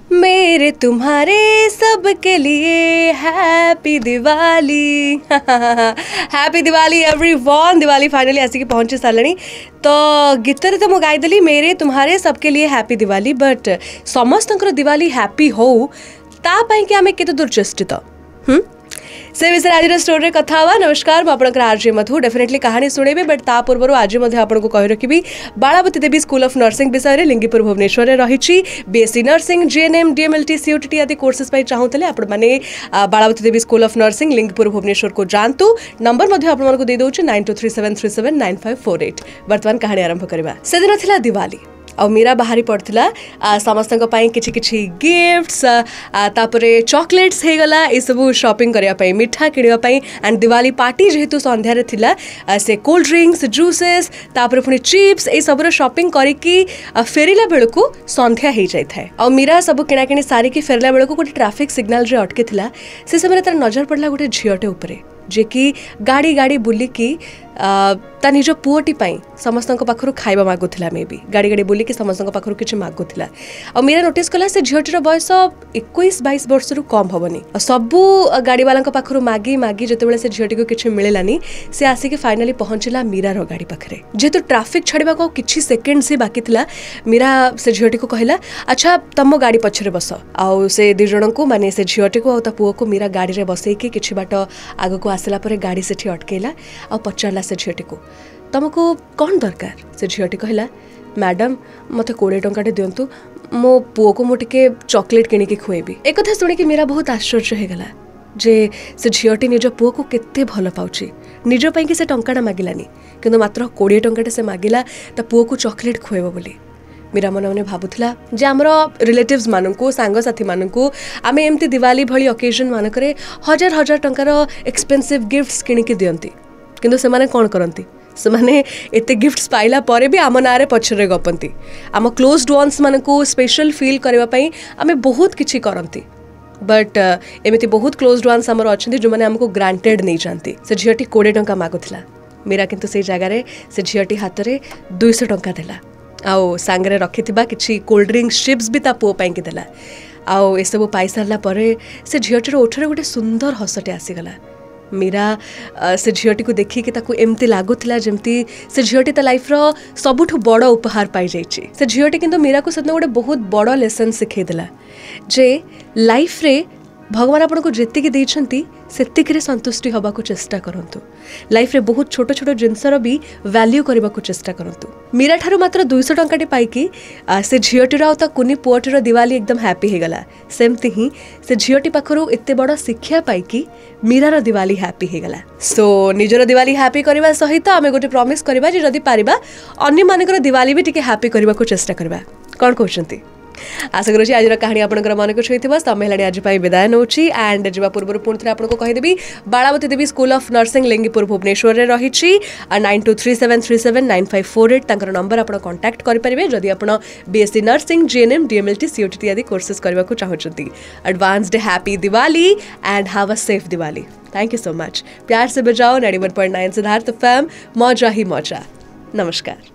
मेरे तुम्हारे सबके लिए happy Diwali happy Diwali everyone. Diwali finally आसिक पहुंची सारे तो गीतरे तो मुझे गाईदेली मेरे तुम्हारे सबके लिए हैप्पी दिवाली बट समस्त दिवाली हैप्पी हो तापाई कि आम केते दूर चेष्टित से विषय आज स्टोरी कथा हुआ। नमस्कार मुझे आरजे मधु डेफिनेटली कहानी शुणेबी बट ता पूर्व आज आपको कही रखी Balavati Devi school of nursing विषय लिंगीपुर भुवनेश्वर रही बीएससी नर्सिंग जीएनएम डीएमएलटी सीयूटीटी आदि कोर्सेस चाहूले आपने Balavati Devi school of nursing Lingipur Bhubaneswar को जातु। नंबर आपको दे दूँ 9237379548। बर्तमान कहानी आरंभ करवा। से दिन थिला दिवाली आ मीरा बाहरी पड़ता समस्त किछि गिफ्ट्स तापरे चॉकलेट्स हो गला ये सब शॉपिंग करने मिठा किणवाई एंड दिवाली पार्टी जेहेतु संध्यारे थिला से कोल्ड ड्रिंक्स जूसेस तापरे पुणी चिप्स ये सब शॉपिंग करिकी फेरिला बेलू संध्या हो जाए आ मीरा सब किणाकिणी सारिकी फेरला बेलू गोटे ट्रैफिक सिग्नल रे अटकी थिला से समय तार नजर पड़ला गोटे झीटे उपरे जे कि गाड़ी गाड़ी बुलिकी ता निज पुओटी समस्त पाखर खाइबा मागुला मे बी गाड़ी गाड़ी बुलिकी समस्त पाखर किसी मागुला आ मीरा नोटिस कला से झीटर बयस 21-22 वर्ष रु कम हेनी सबू गाड़ी वाला पाखर मागी मागी जिते से झीटी को किसी मिलानी से आसिक फाइनाली पहुंचला मीरार गाड़ी पाखे जेहेतु ट्राफिक छाड़ा को किसी सेकेंड से बाकी थिला मीरा से झीटी को कहला अच्छा तुम गाड़ी पछरे बस आउ से दु जन को माने से झीटी को पुओ को मीरा गाड़ी रे बसैकी किछि बाट आग को आसला परे गाड़ी सेठी अटकेला आ पचारला से झीटी को तुमको कौन दरकार से झीटी कहला मैडम मत 20 टंका दिंतु मो पुओ को मुझे चॉकलेट किणिकी खुएबी। एक कथा शुणिकी मेरा बहुत आश्चर्य होगला जे से झीटी निज पुओ को केते भल पाउची निज पई कि से टंकाटा मागिलानी किंतु मात्र 20 टंकाटे से मागिला ता पुओ को चॉकलेट खुएबो बोली। मीरा मन मन भावुला जे आमर रिलेटिव्स मानू सांगसाथी मानू आम एमती दिवाली भली ओकेजन मानक हजार हजार टंकार एक्सपेंसिव गिफ्ट्स किणिकी दियंती किंतु से माने कौन करती से माने एते गिफ्ट्स पाइला परे भी आम नारे पछरे गपंती आम क्लोज्ड वन्स मानू स्पेशल फील करने आम बहुत किछि करती बट एमती बहुत क्लोज्ड वन्स आमर अच्छा जो मैंने आमको ग्रांटेड नहीं जानती। से झीटी 20 टंका मागुला मेरा किंतु से जगार से झीटी हाथ में 200 टंका देला आउ सांगरे रखि किछि कोल्ड ड्रिंक्स चिप्स भी ता पुओ पाई कि देला आउ ए सब पाई सारला परे से झीटर ओठरे गोटे सुंदर हसटे आसीगला। मीरा से झीटी को देखिकी ताकू एमती लगुला जमती से झीटी ता लाइफ रो सबुठु बड़ उपहार पाई जाइछि। से झीटी किंतु मीरा को सदन गोटे बहुत बड़ लेसन सिखै देला जे लाइफ रे भगवान आपको जेतिकी देइछंती सेतिकरे संतुष्टि हवा को चेष्टा करंतु। लाइफ रे बहुत छोट छोट जिनसर भी वैल्यू करबा को चेष्टा करंतु। मीरा ठारू मात्र 200 टंकाटे पाइकी से झीटीर आ कुनी पुअटीर दिवाली एकदम हैप्पी हो गला। सेमती ही से झीटी पाखरु एते बड़ शिक्षा पाइकी मीरार दिवाली हैप्पी हो गला। सो निजर दिवाली हैप्पी करबा सहित आमे गोटे प्रॉमिस करबा जे जदी पारिबा अन्य मानकर दिवाली भी टिके हैप्पी करबा को चेष्टा करबा। कोन कहउछंती आशा करुँच आज कहानी आपंकर मन को छुई समय आज विदाय नौची एंड जवा पूर्व पुणी थे आपको कहीदेवी Balavati Devi school of nursing Lingipur Bhubaneswar रही 9237379548 तांकर नंबर आप कांटेक्ट करेंगे जदि आप बीएससी नर्सिंग जीएनएम डीएमएलटी सीयूटीटी आदि कोर्सेस करने को चाहते। Advanced happy Diwali and have a safe Diwali. Thank you so much. प्यार से बजाओ 91.9 सिद्धार्थ फैम मौजा ही मौजा। नमस्कार।